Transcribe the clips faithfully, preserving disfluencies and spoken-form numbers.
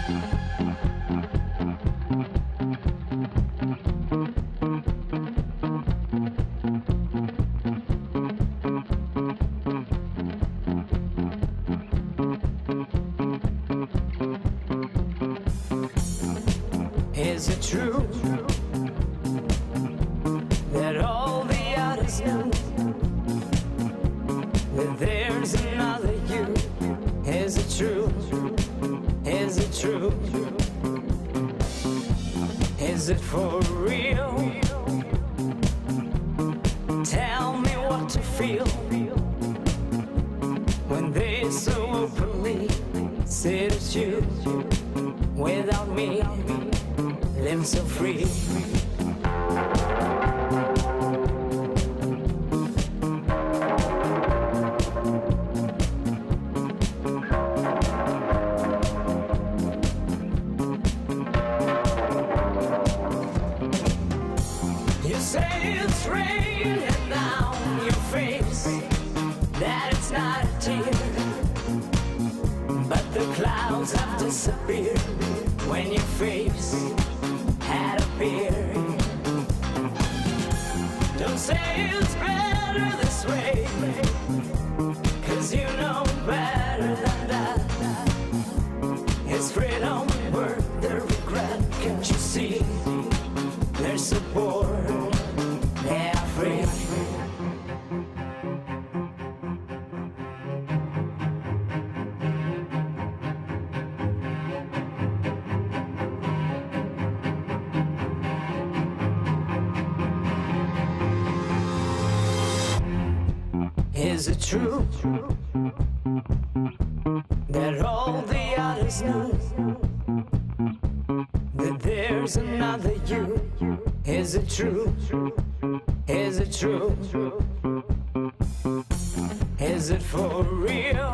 Is it true that all the others know that there's another you? Is it true? Is it true? Is it for real? Tell me what to feel when they so openly say that you, without me, live so free. You say it's raining down your face, that it's not a tear, but the clouds have disappeared when your face had appeared. Don't say it's better this way, 'cause you know better than that. Is freedom worth the regret? Can't you see? There's support, they are free. Is it true that all the others know that there's another you? Is it true? Is it true? Is it for real?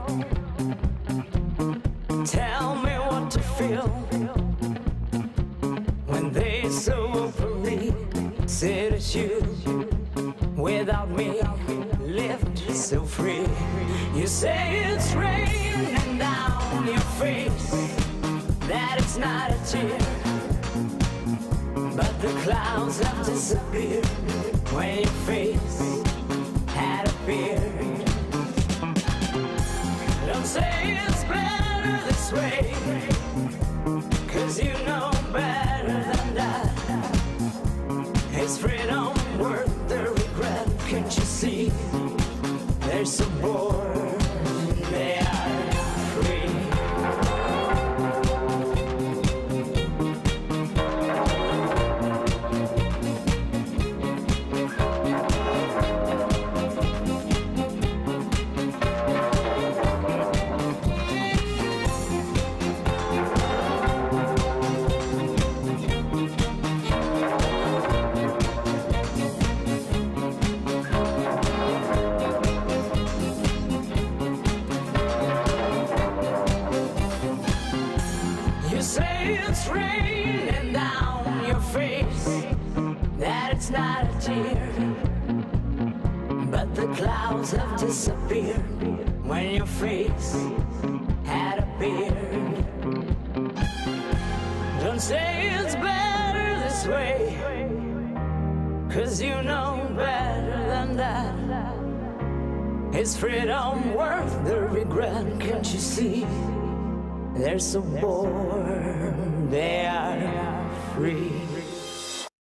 Tell me what to feel when they so openly say that you, without me, lived so free. You say it's raining down your face, that it's not a tear, but the clouds have disappeared when your face had appeared. Don't say it's better this way, 'cause you know better than that. Is freedom worth the regret? Can't you see? They're so bored, they are free. You say it's raining down your face, that it's not a tear, but the clouds have disappeared when your face had appeared. Don't say it's better this way, 'cause you know better than that. Is freedom worth the regret? Can't you see? They're so bored, they are free.